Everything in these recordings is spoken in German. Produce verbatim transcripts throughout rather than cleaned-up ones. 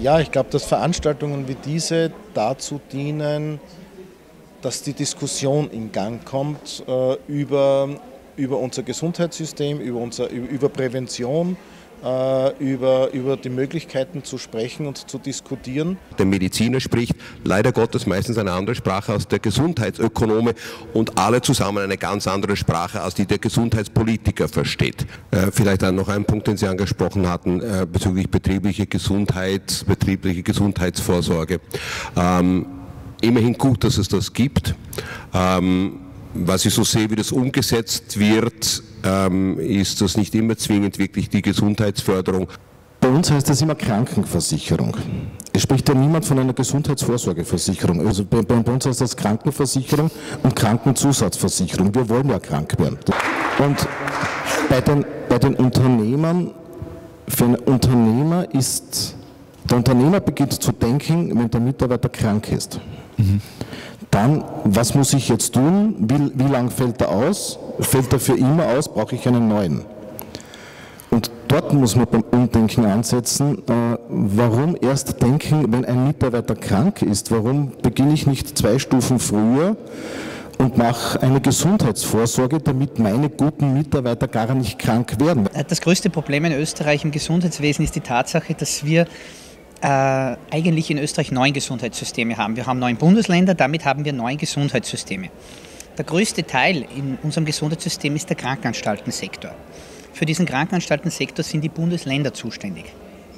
Ja, ich glaube, dass Veranstaltungen wie diese dazu dienen, dass die Diskussion in Gang kommt äh, über, über unser Gesundheitssystem, über, unser, über Prävention, äh, über, über die Möglichkeiten zu sprechen und zu diskutieren. Der Mediziner spricht leider Gottes meistens eine andere Sprache als der Gesundheitsökonome und alle zusammen eine ganz andere Sprache, als die der Gesundheitspolitiker versteht. Äh, vielleicht dann noch ein Punkt, den Sie angesprochen hatten, äh, bezüglich betriebliche Gesundheit, betriebliche Gesundheitsvorsorge. Ähm, immerhin gut, dass es das gibt. Ähm, Was ich so sehe, wie das umgesetzt wird, ähm, ist das nicht immer zwingend wirklich die Gesundheitsförderung. Bei uns heißt das immer Krankenversicherung. Es spricht ja niemand von einer Gesundheitsvorsorgeversicherung. Also bei, bei uns heißt das Krankenversicherung und Krankenzusatzversicherung. Wir wollen ja krank werden. Und bei den, bei den Unternehmern, für einen Unternehmer ist, der Unternehmer beginnt zu denken, wenn der Mitarbeiter krank ist. Mhm. Dann, was muss ich jetzt tun? Wie, wie lang fällt er aus? Fällt er für immer aus? Brauche ich einen neuen? Und dort muss man beim Umdenken ansetzen. Äh, warum erst denken, wenn ein Mitarbeiter krank ist? Warum beginne ich nicht zwei Stufen früher und mache eine Gesundheitsvorsorge, damit meine guten Mitarbeiter gar nicht krank werden? Das größte Problem in Österreich im Gesundheitswesen ist die Tatsache, dass wir Äh, eigentlich in Österreich neun Gesundheitssysteme haben. Wir haben neun Bundesländer, damit haben wir neun Gesundheitssysteme. Der größte Teil in unserem Gesundheitssystem ist der Krankenanstaltensektor. Für diesen Krankenanstaltensektor sind die Bundesländer zuständig.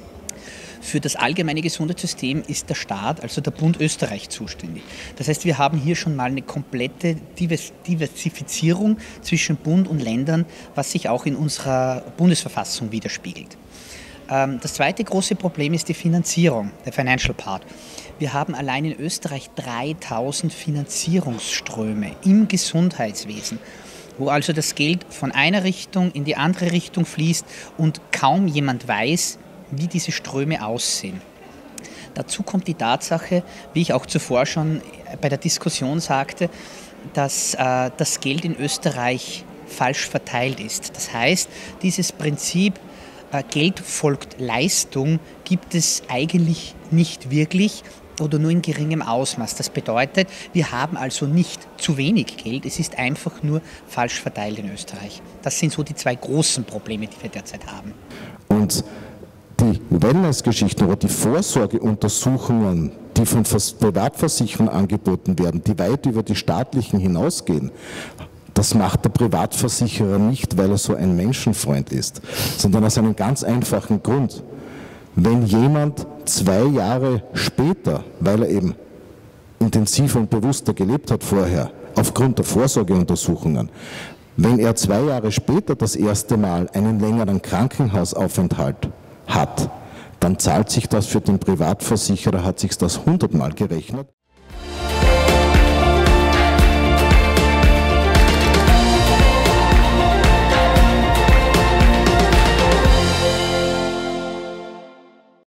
Für das allgemeine Gesundheitssystem ist der Staat, also der Bund Österreich, zuständig. Das heißt, wir haben hier schon mal eine komplette Diversifizierung zwischen Bund und Ländern, was sich auch in unserer Bundesverfassung widerspiegelt. Das zweite große Problem ist die Finanzierung, der Financial Part. Wir haben allein in Österreich dreitausend Finanzierungsströme im Gesundheitswesen, wo also das Geld von einer Richtung in die andere Richtung fließt und kaum jemand weiß, wie diese Ströme aussehen. Dazu kommt die Tatsache, wie ich auch zuvor schon bei der Diskussion sagte, dass äh, das Geld in Österreich falsch verteilt ist. Das heißt, dieses Prinzip Geld folgt Leistung gibt es eigentlich nicht wirklich oder nur in geringem Ausmaß. Das bedeutet, wir haben also nicht zu wenig Geld, es ist einfach nur falsch verteilt in Österreich. Das sind so die zwei großen Probleme, die wir derzeit haben. Und die Wellnessgeschichten oder die Vorsorgeuntersuchungen, die von Privatversicherern angeboten werden, die weit über die staatlichen hinausgehen, das macht der Privatversicherer nicht, weil er so ein Menschenfreund ist, sondern aus einem ganz einfachen Grund. Wenn jemand zwei Jahre später, weil er eben intensiver und bewusster gelebt hat vorher, aufgrund der Vorsorgeuntersuchungen, wenn er zwei Jahre später das erste Mal einen längeren Krankenhausaufenthalt hat, dann zahlt sich das für den Privatversicherer, hat sich das hundertmal gerechnet.